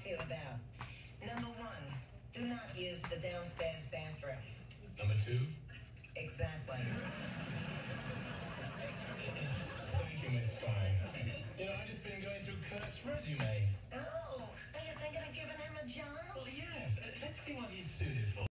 feel about. Number one, do not use the downstairs bathroom. Number two? Exactly. Thank you, Miss Fine. You know, I've just been going through Kurt's resume. Oh, are you thinking of giving him a job? Well, yes. Let's see what he's suited for.